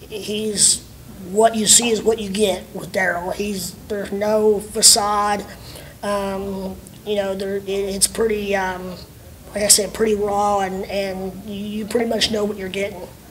he's what you see is what you get with Darrell. There's no facade. You know, it's pretty, like I said, pretty raw, and you pretty much know what you're getting.